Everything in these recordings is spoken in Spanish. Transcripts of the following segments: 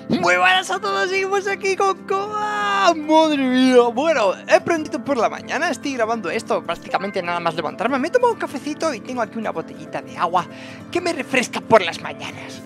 Muy buenas a todos, seguimos aquí con Koa. Madre mía, bueno, es prontito por la mañana, estoy grabando esto prácticamente nada más levantarme. Me he tomado un cafecito y tengo aquí una botellita de agua que me refresca por las mañanas.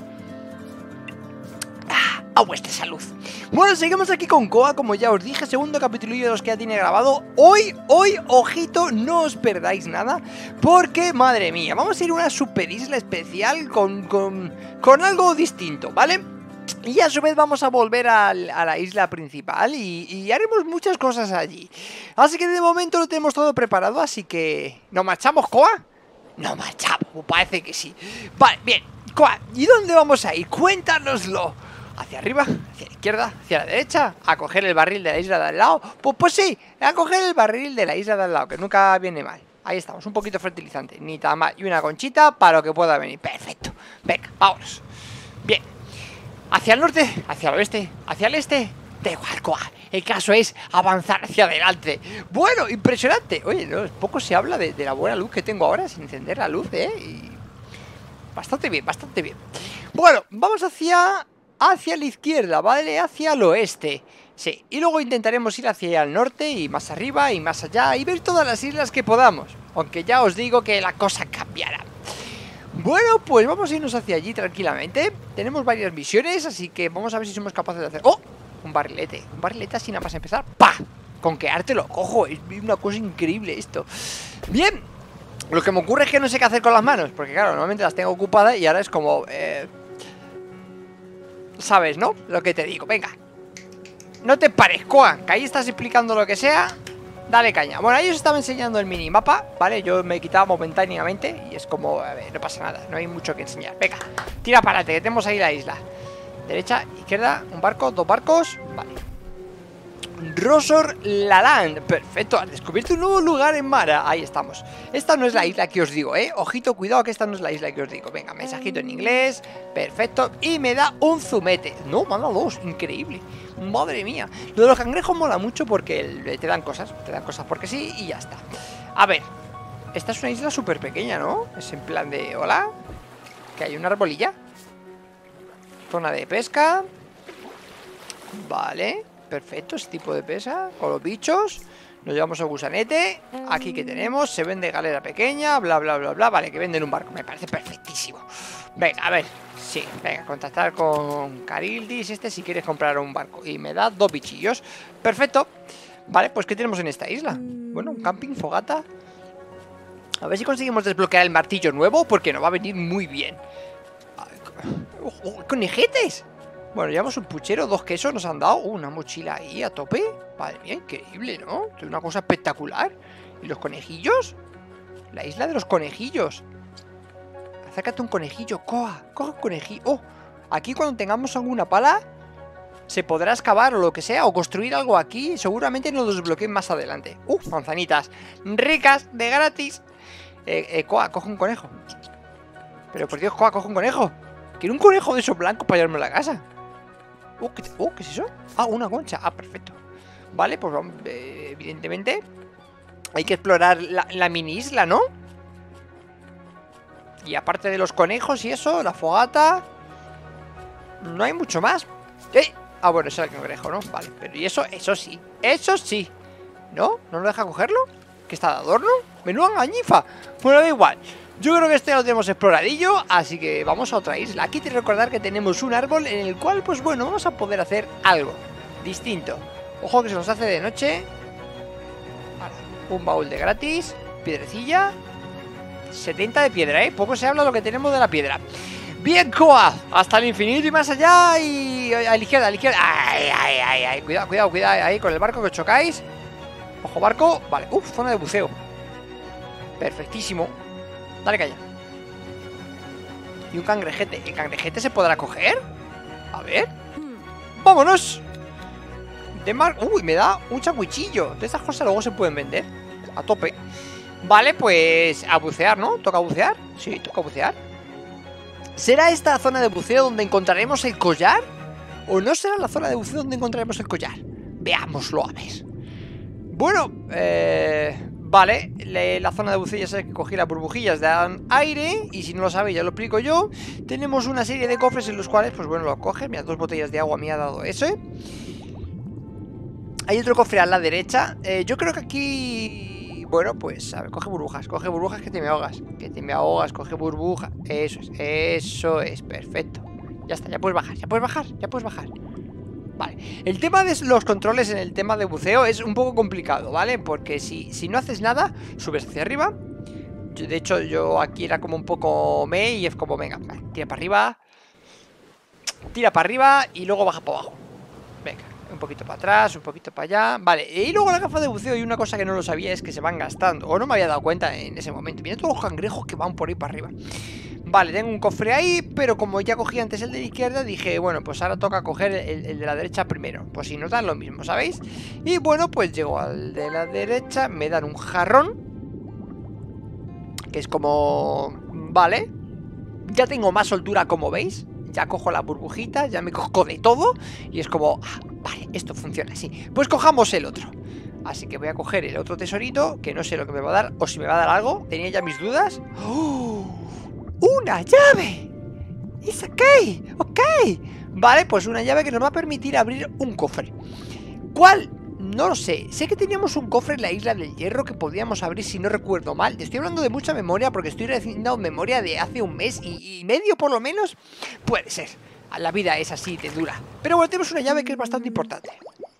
A vuestra salud. Bueno, seguimos aquí con Koa, como ya os dije, segundo capítulo de los que ya tiene grabado. Hoy, ojito, no os perdáis nada, porque, madre mía, vamos a ir a una super isla especial con algo distinto, ¿vale? Y a su vez vamos a volver a la isla principal y haremos muchas cosas allí. Así que de momento lo tenemos todo preparado, así que... ¿Nos marchamos, Koa? No marchamos, parece que sí. Vale, bien, Koa, ¿y dónde vamos a ir? Cuéntanoslo. ¿Hacia arriba? ¿Hacia la izquierda? ¿Hacia la derecha? ¿A coger el barril de la isla de al lado? Pues sí, a coger el barril de la isla de al lado, que nunca viene mal. Ahí estamos, un poquito fertilizante, ni tan mal. Y una conchita para lo que pueda venir. Perfecto. Venga, vámonos. Bien. ¿Hacia el norte? ¿Hacia el oeste? ¿Hacia el este? Da igual, Koa. El caso es avanzar hacia adelante. Bueno, impresionante. Oye, no, poco se habla de la buena luz que tengo ahora sin encender la luz, Y... Bastante bien, bastante bien. Bueno, vamos hacia la izquierda, ¿vale? Hacia el oeste. Sí, y luego intentaremos ir hacia el norte y más arriba y más allá y ver todas las islas que podamos. Aunque ya os digo que la cosa cambiará. Bueno, pues vamos a irnos hacia allí tranquilamente. Tenemos varias misiones, así que vamos a ver si somos capaces de hacer... ¡Oh! Un barrilete así nada más empezar. ¡Pah! Con que arte lo cojo. Es una cosa increíble esto. Bien. Lo que me ocurre es que no sé qué hacer con las manos, porque claro, normalmente las tengo ocupadas y ahora es como... ¿Sabes, no? Lo que te digo, venga. No te pares, Koa, que ahí estás explicando lo que sea. Dale caña. Bueno, ahí os estaba enseñando el minimapa, ¿vale? Yo me he quitado momentáneamente y es como, a ver, no pasa nada, no hay mucho que enseñar. Venga, tira para adelante, que tenemos ahí la isla. Derecha, izquierda, un barco, dos barcos. Vale. Rosor Laland, perfecto, has descubierto un nuevo lugar en Mara. Ahí estamos. Esta no es la isla que os digo, ojito, cuidado que esta no es la isla que os digo. Venga, mensajito en inglés, perfecto. Y me da un zumete. No, me ha dado dos, increíble. Madre mía. Lo de los cangrejos mola mucho porque te dan cosas porque sí y ya está. A ver, esta es una isla súper pequeña, ¿no? Es en plan de, hola, que hay una arbolilla. Zona de pesca. Vale. Perfecto, ese tipo de pesa con los bichos. Nos llevamos a gusanete. Aquí que tenemos, se vende galera pequeña, bla bla bla bla. Vale, que venden un barco, me parece perfectísimo. Venga, a ver, sí, venga, contactar con Carildis si quieres comprar un barco. Y me da dos bichillos, perfecto. Vale, pues ¿qué tenemos en esta isla? Bueno, un camping, fogata. A ver si conseguimos desbloquear el martillo nuevo, porque nos va a venir muy bien. ¡Conejetes! Bueno, llevamos un puchero, dos quesos nos han dado. Una mochila ahí a tope. Madre mía, increíble, ¿no? Es una cosa espectacular. ¿Y los conejillos? La isla de los conejillos. Acércate a un conejillo, Koa. Coge un conejillo. Oh, aquí cuando tengamos alguna pala se podrá excavar o lo que sea, o construir algo aquí. Seguramente nos lo desbloqueen más adelante. Manzanitas ricas, de gratis. Koa, coge un conejo. Pero por Dios, Koa, coge un conejo. Quiero un conejo de esos blancos para llevarme a la casa. ¿Qué es eso? Una concha. Perfecto. Vale, pues evidentemente hay que explorar la mini isla, ¿no? Y aparte de los conejos y eso, la fogata, no hay mucho más. Bueno, ese es el cangrejo, ¿no? Vale, pero y eso sí. Eso sí. ¿No? ¿No nos deja cogerlo? ¿Que está de adorno? Menuda engañifa. Bueno, da igual. Yo creo que este lo tenemos exploradillo, así que vamos a otra isla. Aquí te recordar que tenemos un árbol en el cual, pues bueno, vamos a poder hacer algo distinto. Ojo que se nos hace de noche. Ahora, un baúl de gratis, piedrecilla, 70 de piedra, poco se habla de lo que tenemos de la piedra. Bien, Koa, hasta el infinito y más allá. Y a la izquierda, Ay, cuidado, ahí con el barco que chocáis. Ojo barco, vale, zona de buceo. Perfectísimo. Dale calla. Y un cangrejete. ¿El cangrejete se podrá coger? A ver. ¡Vámonos! Me da un changuichillo. De estas cosas luego se pueden vender. A tope. Vale, pues a bucear, ¿no? ¿Toca bucear? Sí, toca bucear. ¿Será esta zona de buceo donde encontraremos el collar? ¿O no será la zona de buceo donde encontraremos el collar? Veámoslo a ver. Bueno, Vale, la zona de buceo ya sé que cogí las burbujillas dan aire. Y si no lo sabéis ya lo explico yo. Tenemos una serie de cofres en los cuales, pues bueno, lo coges. Mira, 2 botellas de agua me ha dado ese. Hay otro cofre a la derecha. Yo creo que aquí... Bueno, pues, a ver, coge burbujas que te me ahogas. Que te me ahogas, coge burbujas. Eso es, perfecto. Ya está, ya puedes bajar. Vale, el tema de los controles en el tema de buceo es un poco complicado, ¿vale? Porque si no haces nada, subes hacia arriba. De hecho, yo aquí era como un poco y es como, venga, vale, tira para arriba y luego baja para abajo. Venga, un poquito para atrás, un poquito para allá. Vale, y luego la gafa de buceo, y una cosa que no lo sabía es que se van gastando, o no me había dado cuenta en ese momento. Mira todos los cangrejos que van por ahí para arriba. Vale, tengo un cofre ahí, pero como ya cogí antes el de la izquierda, dije, bueno, pues ahora toca coger el de la derecha primero. Pues si nos dan lo mismo, ¿sabéis? Y bueno, pues llego al de la derecha, me dan un jarrón, que es como... Vale, ya tengo más soltura, como veis. Ya cojo la burbujita, ya me cojo de todo. Y es como, vale, esto funciona así. Pues cojamos el otro. Así que voy a coger el otro tesorito, que no sé lo que me va a dar, o si me va a dar algo. Tenía ya mis dudas. ¡Oh! ¡Una llave! ¡Es ok! ¡Ok! Vale, pues una llave que nos va a permitir abrir un cofre. ¿Cuál? No lo sé. Sé que teníamos un cofre en la Isla del Hierro que podíamos abrir, si no recuerdo mal. Estoy hablando de mucha memoria porque estoy haciendo memoria de hace un mes y medio por lo menos. Puede ser. La vida es así de dura. Pero bueno, tenemos una llave que es bastante importante.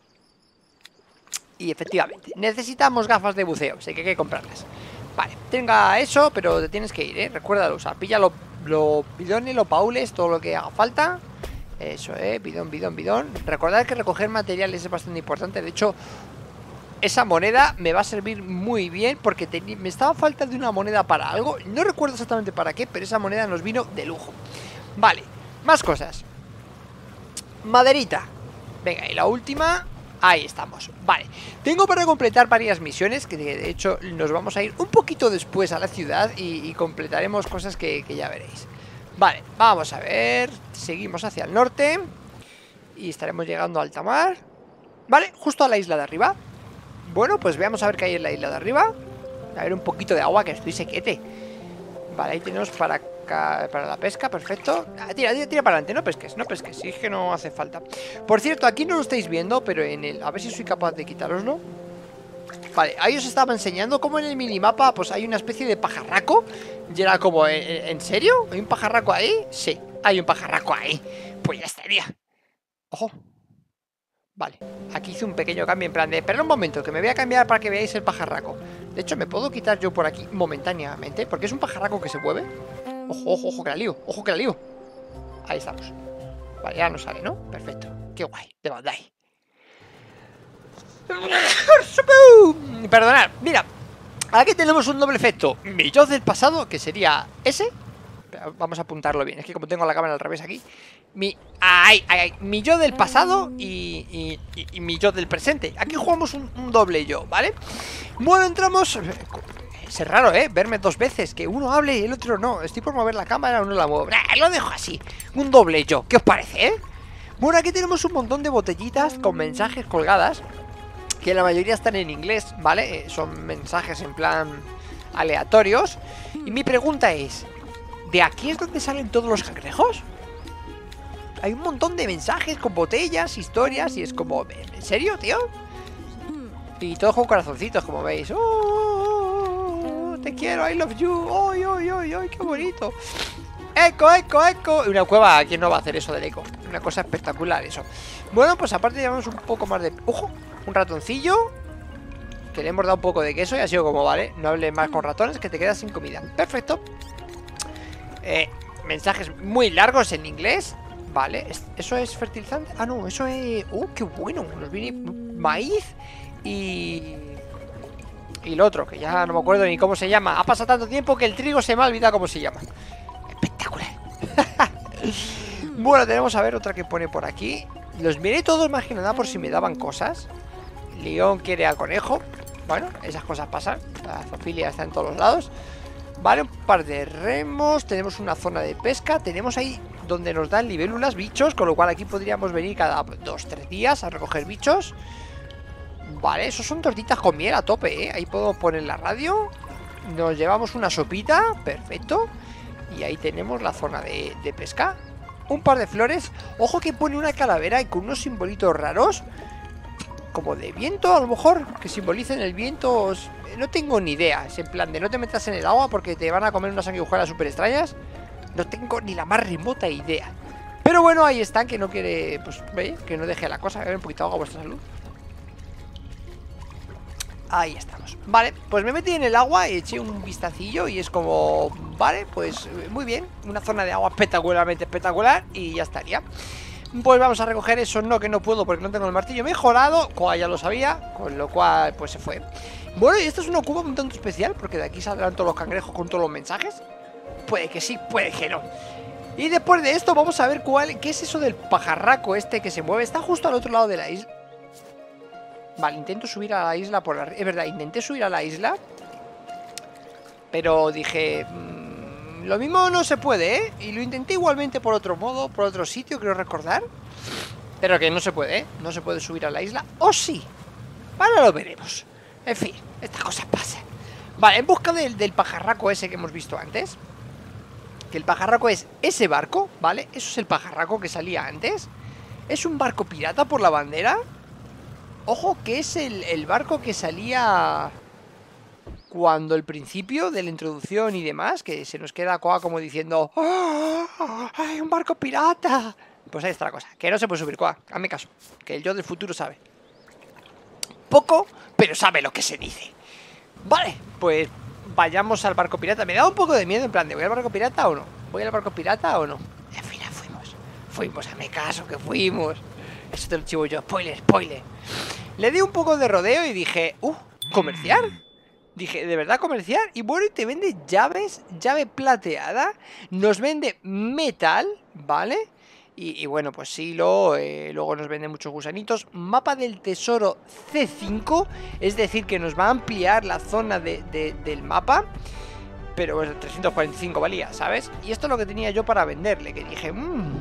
Y efectivamente, necesitamos gafas de buceo, así que hay que comprarlas. Vale, tenga eso, pero te tienes que ir, ¿eh? Recuérdalo, o sea, pilla los bidones, los baúles, todo lo que haga falta. Eso, bidón. Recordad que recoger materiales es bastante importante. De hecho, esa moneda me va a servir muy bien porque me estaba falta de una moneda para algo. No recuerdo exactamente para qué, pero esa moneda nos vino de lujo. Vale, más cosas. Maderita. Venga, y la última... Ahí estamos, vale. Tengo para completar varias misiones que de hecho nos vamos a ir un poquito después a la ciudad y completaremos cosas que ya veréis. Vale, vamos a ver. Seguimos hacia el norte y estaremos llegando a alta mar. Vale, justo a la isla de arriba. Bueno, pues veamos a ver qué hay en la isla de arriba. A ver, un poquito de agua, que estoy sequete. Vale, ahí tenemos para la pesca, perfecto. Tira para adelante, no pesques, si es que no hace falta. Por cierto, aquí no lo estáis viendo, pero en el... A ver si soy capaz de quitároslo. Vale, ahí os estaba enseñando cómo en el minimapa pues hay una especie de pajarraco. Y era como, ¿en serio? ¿Hay un pajarraco ahí? Sí, hay un pajarraco ahí. Pues ya estaría. Ojo. Vale, aquí hice un pequeño cambio en plan de... Espera un momento, que me voy a cambiar para que veáis el pajarraco. De hecho, me puedo quitar yo por aquí momentáneamente, porque es un pajarraco que se mueve. Ojo, que la lío. Ahí estamos. Vale, ya no sale, ¿no? Perfecto. Qué guay, de Bandai. Perdonad, mira. Aquí tenemos un doble efecto. Mi yo del pasado, que sería ese. Vamos a apuntarlo bien. Es que como tengo la cámara al revés aquí. Mi yo del pasado y mi yo del presente. Aquí jugamos un doble yo, ¿vale? Bueno, entramos... Es raro, verme dos veces, que uno hable y el otro no. Estoy por mover la cámara o no la muevo. Lo dejo así, un doble yo. ¿Qué os parece, Bueno, aquí tenemos un montón de botellitas con mensajes colgadas, que la mayoría están en inglés, ¿vale? Son mensajes en plan aleatorios. Y mi pregunta es, ¿de aquí es donde salen todos los cangrejos? Hay un montón de mensajes con botellas, historias, y es como, ¿en serio, tío? Y todos con corazoncitos, como veis. Te quiero, I love you. ¡Ay, qué bonito! ¡Eco! Una cueva, ¿quién no va a hacer eso del eco? Una cosa espectacular eso. Bueno, pues aparte llevamos un poco más de... ¡Ojo! Un ratoncillo, que le hemos dado un poco de queso y ha sido como, vale, no hables más con ratones, que te quedas sin comida. Perfecto. Mensajes muy largos en inglés. Vale, ¿eso es fertilizante? Ah, no, eso es... ¡qué bueno! Nos viene maíz y lo otro, que ya no me acuerdo ni cómo se llama. Ha pasado tanto tiempo que el trigo se me ha olvidado cómo se llama. Espectacular. Bueno, tenemos a ver otra que pone por aquí. Los miré todos más que nada por si me daban cosas. León quiere al conejo. Bueno, esas cosas pasan. La zoofilia está en todos los lados. Vale, un par de remos. Tenemos una zona de pesca. Tenemos ahí donde nos dan libélulas, bichos, con lo cual aquí podríamos venir cada 2-3 días a recoger bichos. Vale, esos son tortitas con miel a tope, ¿eh? Ahí puedo poner la radio. Nos llevamos una sopita, perfecto. Y ahí tenemos la zona de pesca. Un par de flores. Ojo que pone una calavera y con unos simbolitos raros, como de viento a lo mejor, que simbolicen el viento. No tengo ni idea. Es en plan de no te metas en el agua porque te van a comer unas sanguijuelas súper extrañas. No tengo ni la más remota idea. Pero bueno, ahí están, que no quiere, pues, que no deje la cosa. A ver, un poquito de agua a vuestra salud. Ahí estamos. Vale, pues me metí en el agua y eché un vistacillo y es como... Vale, pues muy bien. Una zona de agua espectacularmente espectacular y ya estaría. Pues vamos a recoger eso. No, que no puedo porque no tengo el martillo mejorado. Como ya lo sabía, con lo cual pues se fue. Bueno, y esto es una cuba un tanto especial porque de aquí saldrán todos los cangrejos con todos los mensajes. Puede que sí, puede que no. Y después de esto vamos a ver qué es eso del pajarraco este que se mueve. Está justo al otro lado de la isla. Vale, intento subir a la isla por arriba. Es verdad, intenté subir a la isla, pero dije... lo mismo no se puede, ¿eh? Y lo intenté igualmente por otro modo, por otro sitio, creo recordar. Pero que no se puede, ¿eh? No se puede subir a la isla. ¡O sí! Ahora lo veremos. En fin, estas cosas pasan. Vale, en busca del pajarraco ese que hemos visto antes. Que el pajarraco es ese barco, ¿vale? Eso es el pajarraco que salía antes. Es un barco pirata por la bandera. Ojo que es el barco que salía cuando el principio de la introducción y demás, que se nos queda Koa como diciendo ¡oh, hay un barco pirata! Pues ahí está la cosa, que no se puede subir, Koa, hazme caso, que el yo del futuro sabe. Poco, pero sabe lo que se dice. Vale, pues vayamos al barco pirata. Me da un poco de miedo en plan de ¿voy al barco pirata o no? ¿Voy al barco pirata o no? Al final fuimos, hazme caso que fuimos. Eso te lo chivo yo, spoiler. Le di un poco de rodeo y dije, ¿comerciar? Dije, ¿de verdad comerciar? Y bueno, y te vende llaves, llave plateada. Nos vende metal, ¿vale? Y bueno, pues sí, luego nos vende muchos gusanitos. Mapa del tesoro C5, es decir, que nos va a ampliar la zona del mapa. Pero pues, 345 valía, ¿sabes? Y esto es lo que tenía yo para venderle, que dije,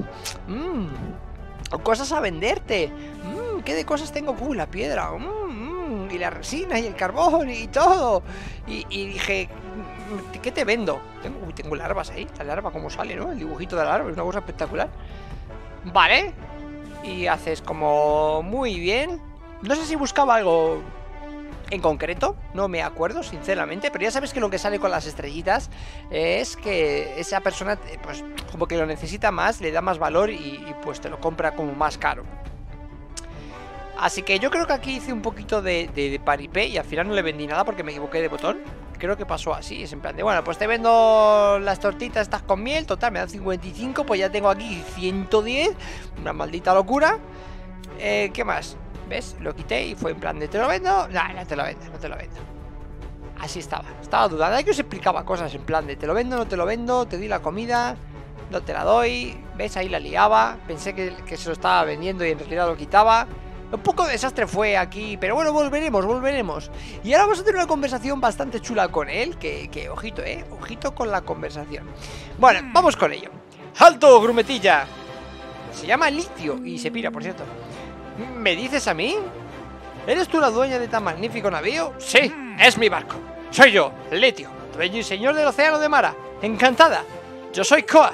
cosas a venderte. ¿Qué de cosas tengo? La piedra. Y la resina y el carbón y todo. Y dije, ¿qué te vendo? Tengo larvas ahí. La larva como sale, ¿no? El dibujito de la larva es una cosa espectacular. Vale. Y haces como muy bien. No sé si buscaba algo en concreto, no me acuerdo sinceramente, pero ya sabes que lo que sale con las estrellitas es que esa persona pues como que lo necesita más, le da más valor y pues te lo compra como más caro. Así que yo creo que aquí hice un poquito de paripé y al final no le vendí nada porque me equivoqué de botón. Creo que pasó así, es en plan de, bueno, pues te vendo las tortitas estas con miel, total, me dan 55, pues ya tengo aquí 110, una maldita locura. ¿Qué más? ¿Ves? Lo quité y fue en plan de ¿te lo vendo? No, no te lo vendo, no te lo vendo. Así estaba dudando. Que os explicaba cosas en plan de ¿te lo vendo, no te lo vendo? Te doy la comida, no te la doy. ¿Ves? Ahí la liaba. Pensé que se lo estaba vendiendo y en realidad lo quitaba. Un poco de desastre fue aquí, pero bueno, volveremos. Y ahora vamos a tener una conversación bastante chula con él, que ojito, ojito con la conversación. Bueno, vamos con ello. ¡Alto, grumetilla! Se llama Litio y se pira, por cierto. ¿Me dices a mí? ¿Eres tú la dueña de tan magnífico navío? Sí, es mi barco. Soy yo, Litio, dueño y señor del océano de Mara. Encantada. Yo soy Koa.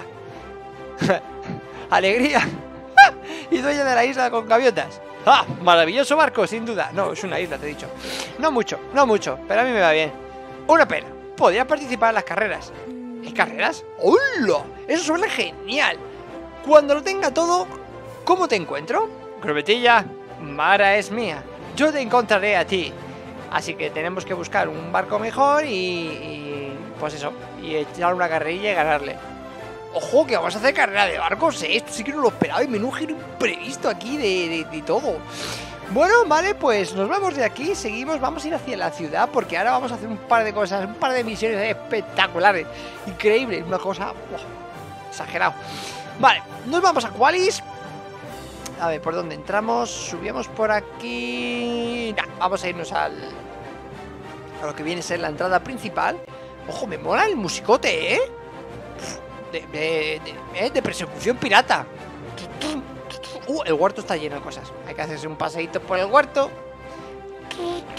Alegría. Y dueña de la isla con gaviotas. ¡Ah! Maravilloso barco, sin duda. No, es una isla, te he dicho. No mucho, pero a mí me va bien. Una pena. Podría participar en las carreras. ¿Hay carreras? ¡Hola! Eso suena genial. Cuando lo tenga todo, ¿cómo te encuentro? Grumetilla, Mara es mía. Yo te encontraré a ti. Así que tenemos que buscar un barco mejor y pues eso. Y echar una carrerilla y ganarle. Ojo, que vamos a hacer carrera de barcos, ¿eh? Esto sí que no lo esperaba y menú giro imprevisto aquí de todo. Bueno, vale, pues nos vamos de aquí, seguimos, vamos a ir hacia la ciudad porque ahora vamos a hacer un par de cosas, un par de misiones espectaculares. Increíble, una cosa exagerado. Vale, nos vamos a Qualis. A ver, ¿por dónde entramos? Subíamos por aquí. Nah, vamos a irnos a lo que viene a ser la entrada principal. Ojo, me mola el musicote, ¿eh? De persecución pirata. El huerto está lleno de cosas. Hay que hacerse un paseíto por el huerto.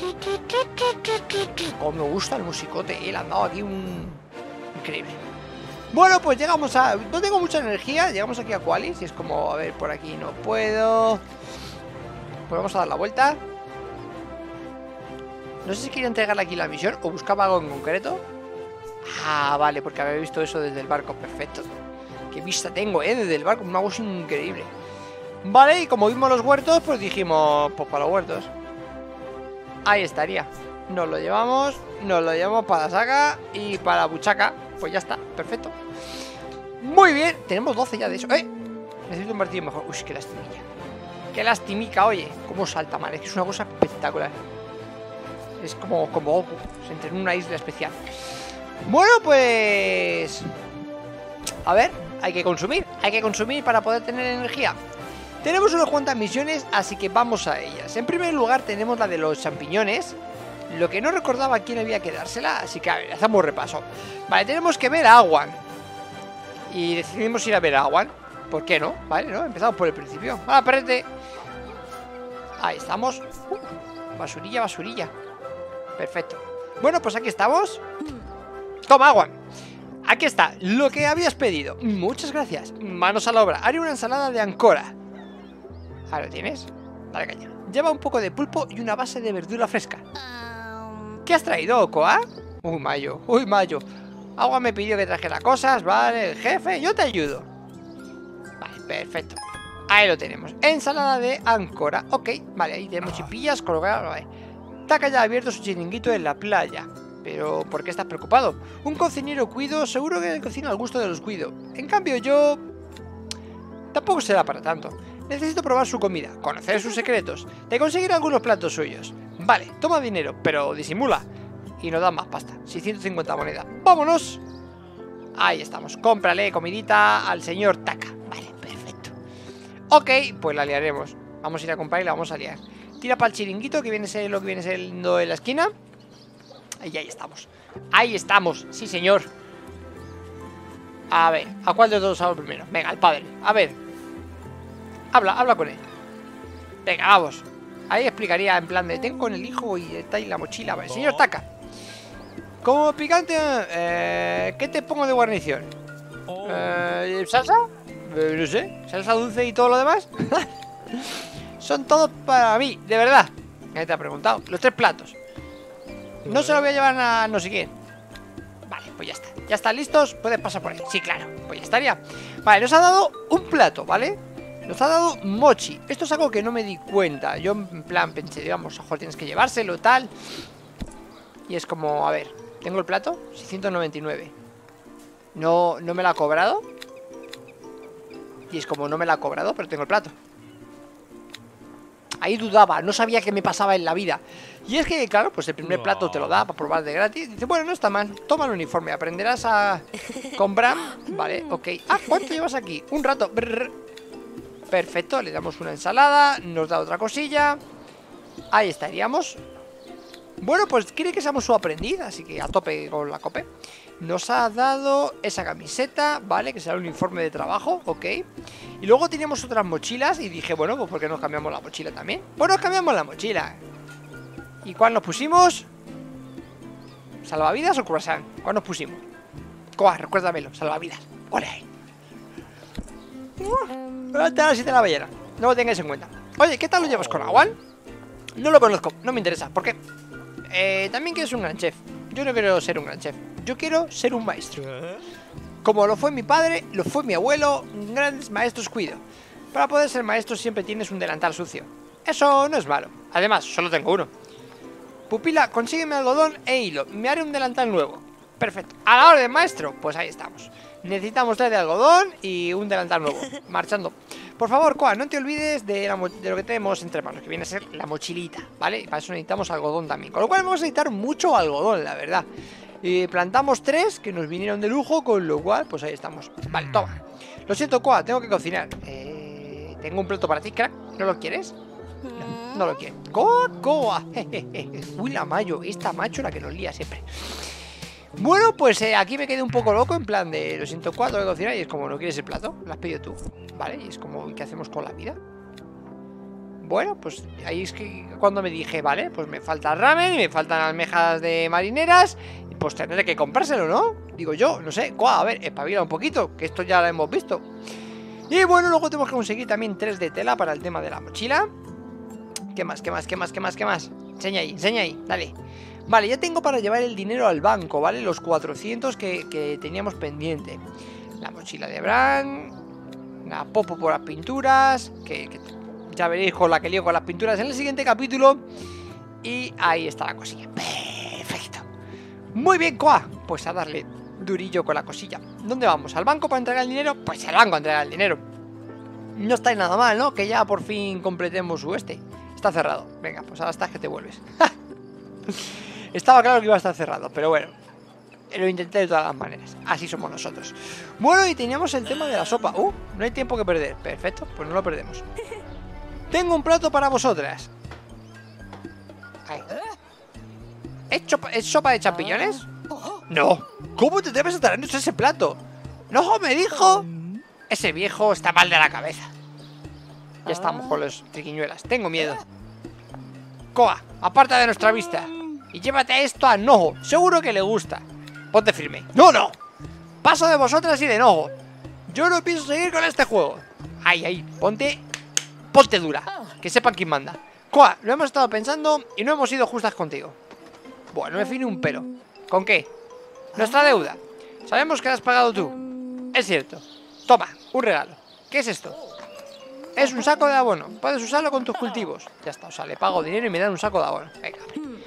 Como me gusta el musicote, le han dado aquí un... Increíble. Bueno, pues llegamos a... No tengo mucha energía, llegamos aquí a Qualis y es como, a ver, por aquí no puedo. Pues vamos a dar la vuelta. No sé si quería entregarle aquí la misión o buscaba algo en concreto. Ah, vale, porque había visto eso desde el barco, perfecto. Qué vista tengo, desde el barco, una cosa increíble. Vale, y como vimos los huertos, pues dijimos, pues para los huertos. Ahí estaría. Nos lo llevamos para la saga y para la buchaca. Pues ya está, perfecto. Muy bien, tenemos 12 ya de eso. Necesito un martillo mejor. Uy, qué lastimilla. Qué lastimica, oye. Cómo salta, madre, es que es una cosa espectacular. Es como Goku, se entra en una isla especial. Bueno, pues... A ver, hay que consumir para poder tener energía. Tenemos unas cuantas misiones, así que vamos a ellas. En primer lugar tenemos la de los champiñones. Lo que no recordaba a quién había que dársela, así que a ver, hacemos repaso. Vale, tenemos que ver a Aguan. Y decidimos ir a ver a Aguan. ¿Por qué no? Vale, ¿no? Empezamos por el principio. ¡Ah, perrete! Ahí estamos. Basurilla, basurilla. Perfecto. Bueno, pues aquí estamos. Toma, Aguan. Aquí está, lo que habías pedido. Muchas gracias. Manos a la obra. Haré una ensalada de ancora. Ahí lo tienes. Dale caña. Lleva un poco de pulpo y una base de verdura fresca. ¿Qué has traído, Koa? Uy, Mayo. Uy, Mayo. Agua me pidió que trajera cosas. Vale, el jefe. Yo te ayudo. Vale, perfecto. Ahí lo tenemos. Ensalada de ancora. Ok, vale, ahí tenemos chipillas colocadas. Vale. Taka ya ha abierto su chiringuito en la playa. Pero, ¿por qué estás preocupado? Un cocinero cuido, seguro que cocina al gusto de los cuido. En cambio, yo... tampoco será para tanto. Necesito probar su comida, conocer sus secretos, de conseguir algunos platos suyos. Vale, toma dinero, pero disimula. Y nos dan más pasta, 650 monedas. ¡Vámonos! Ahí estamos, cómprale comidita al señor Taka. Vale, perfecto. Ok, pues la liaremos. Vamos a ir a comprar y la vamos a liar. Tira para el chiringuito, que viene a ser lo que viene siendo en la esquina. Y ahí estamos. Ahí estamos, sí señor. A ver, ¿a cuál de todos hablo primero? Venga, al padre, a ver. Habla con él. Venga, vamos. Ahí explicaría en plan de tengo con el hijo y está ahí la mochila. Vale, señor Taka. Como picante, ¿qué te pongo de guarnición? ¿Salsa? No sé, salsa dulce y todo lo demás. Son todos para mí, de verdad. ¿Qué te ha preguntado? Los 3 platos. No se lo voy a llevar a no sé quién. Vale, pues ya está. ¿Ya están listos? Puedes pasar por ahí. Sí, claro, pues ya estaría. Vale, nos ha dado un plato, ¿vale? Nos ha dado mochi. Esto es algo que no me di cuenta. Yo en plan pensé, digamos, ojo, tienes que llevárselo, tal. Y es como, a ver, ¿tengo el plato? 699. No me la ha cobrado. Y es como, no me la ha cobrado, pero tengo el plato. Ahí dudaba, no sabía qué me pasaba en la vida. Y es que, claro, pues el primer plato te lo da para probar de gratis. Dice, bueno, no está mal, toma el uniforme. Aprenderás a... con Bram. Vale, ok. Ah, ¿cuánto llevas aquí? Un rato. Brr. Perfecto, le damos una ensalada. Nos da otra cosilla. Ahí estaríamos. Bueno, pues quiere que seamos su aprendiz, así que a tope con la cope. Nos ha dado esa camiseta, ¿vale? Que será un uniforme de trabajo, ok. Y luego teníamos otras mochilas y dije, bueno, pues ¿por qué nos cambiamos la mochila también? Pues nos cambiamos la mochila. ¿Y cuál nos pusimos? ¿Salvavidas o croissant? ¿Cuál nos pusimos? Coa, recuérdamelo, salvavidas. ¡Ole! Ahora sí te la ballena. No lo tengáis en cuenta. Oye, ¿qué tal lo llevas con Aguan? No lo conozco, no me interesa. ¿Por qué? También quiero ser un gran chef. Yo no quiero ser un gran chef. Yo quiero ser un maestro. Como lo fue mi padre, lo fue mi abuelo. Grandes maestros cuido. Para poder ser maestro siempre tienes un delantal sucio. Eso no es malo. Además, solo tengo uno. Pupila, consígueme algodón e hilo. Me haré un delantal nuevo. Perfecto. A la orden, maestro. Pues ahí estamos. Necesitamos 3 de algodón y un delantal nuevo. Marchando. Por favor, Koa, no te olvides de lo que tenemos entre manos, que viene a ser la mochilita, ¿vale? Y para eso necesitamos algodón también. Con lo cual vamos a necesitar mucho algodón, la verdad. Plantamos 3 que nos vinieron de lujo, con lo cual, pues ahí estamos. Vale, toma. Lo siento, Koa, tengo que cocinar. Tengo un plato para ti, crack. ¿No lo quieres? No lo quiere. Koa. Uy, la Mayo. Esta macho la que nos lía siempre. Bueno, pues aquí me quedé un poco loco. En plan de, lo siento, Koa, tengo que cocinar. Y es como, ¿no quieres el plato? Lo has pedido tú. Vale, y es como, ¿qué hacemos con la vida? Bueno, pues ahí es que cuando me dije, vale, pues me falta ramen y me faltan almejas de marineras, pues tendré que comprárselo, ¿no? Digo yo, no sé, a ver, espabila un poquito, que esto ya lo hemos visto. Y bueno, luego tenemos que conseguir también 3 de tela para el tema de la mochila. ¿Qué más? Enseña ahí, dale. Vale, ya tengo para llevar el dinero al banco, ¿vale? Los 400 que teníamos pendiente. La mochila de Bran, la popo por las pinturas, que ya veréis con la que lío con las pinturas en el siguiente capítulo. Y ahí está la cosilla. Perfecto. Muy bien, Koa. Pues a darle durillo con la cosilla. ¿Dónde vamos? ¿Al banco para entregar el dinero? Pues al banco a entregar el dinero. No está nada mal, ¿no? Que ya por fin completemos su Está cerrado. Venga, pues ahora estás que te vuelves. Estaba claro que iba a estar cerrado, pero bueno, lo intenté de todas las maneras. Así somos nosotros. Bueno, y teníamos el tema de la sopa. No hay tiempo que perder. Perfecto, pues no lo perdemos. Tengo un plato para vosotras. Ahí. ¿Es sopa de champiñones? No. ¿Cómo te debes estar en ese plato? No, me dijo. Ese viejo está mal de la cabeza. Ya estamos con los triquiñuelas. Tengo miedo. Koa, aparta de nuestra vista y llévate esto a Noho. Seguro que le gusta. Ponte firme. ¡No! Paso de vosotras y de Noho. Yo no pienso seguir con este juego. Ahí, ponte dura. Que sepan quién manda. Koa, lo hemos estado pensando y no hemos sido justas contigo. Bueno, me fin un pero. ¿Con qué? Nuestra deuda. Sabemos que la has pagado tú. Es cierto. Toma, un regalo. ¿Qué es esto? Es un saco de abono. Puedes usarlo con tus cultivos. Ya está, o sea, le pago dinero y me dan un saco de abono. Venga.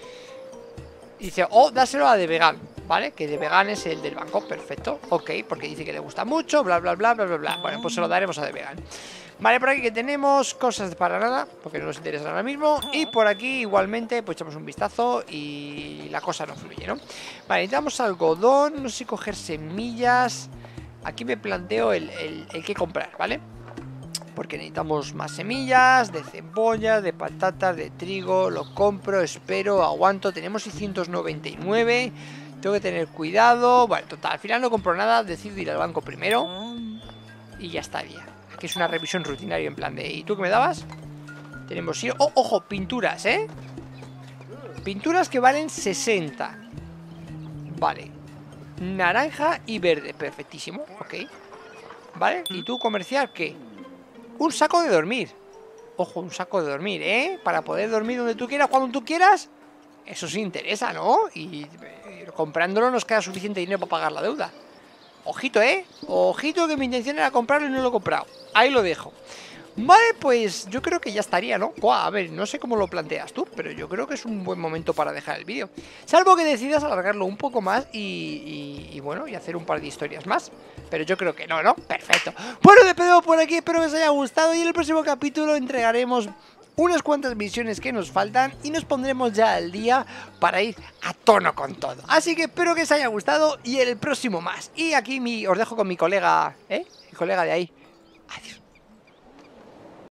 Dice, dáselo a de vegan, ¿vale? Que de vegan es el del banco, perfecto. Ok, porque dice que le gusta mucho, bla, bla, bla, bla, bla, bla. Bueno, pues se lo daremos a de vegan. Vale, por aquí que tenemos cosas para nada, porque no nos interesa ahora mismo. Y por aquí igualmente, pues echamos un vistazo y la cosa no fluye, ¿no? Vale, necesitamos algodón, no sé coger semillas. Aquí me planteo el que comprar, ¿vale? Porque necesitamos más semillas, de cebolla, de patatas, de trigo. Lo compro, espero, aguanto. Tenemos 699. Tengo que tener cuidado. Bueno, total, al final no compro nada. Decido ir al banco primero y ya estaría. Aquí es una revisión rutinaria en plan de... ¿Y tú qué me dabas? Tenemos... ojo, pinturas, ¿eh? Pinturas que valen 60. Vale. Naranja y verde, perfectísimo. Ok. Vale, ¿y tú comercial qué? Un saco de dormir. Ojo, un saco de dormir, ¿eh? Para poder dormir donde tú quieras, cuando tú quieras. Eso sí interesa, ¿no? Y comprándolo nos queda suficiente dinero para pagar la deuda. Ojito, ¿eh? Ojito que mi intención era comprarlo y no lo he comprado. Ahí lo dejo. Vale, pues yo creo que ya estaría, ¿no? A ver, no sé cómo lo planteas tú, pero yo creo que es un buen momento para dejar el vídeo. Salvo que decidas alargarlo un poco más y bueno, y hacer un par de historias más. Pero yo creo que no, ¿no? Perfecto. Bueno, me pedo por aquí, espero que os haya gustado y en el próximo capítulo entregaremos unas cuantas misiones que nos faltan y nos pondremos ya al día para ir a tono con todo. Así que espero que os haya gustado y el próximo más. Y aquí os dejo con mi colega, ¿eh? Mi colega de ahí.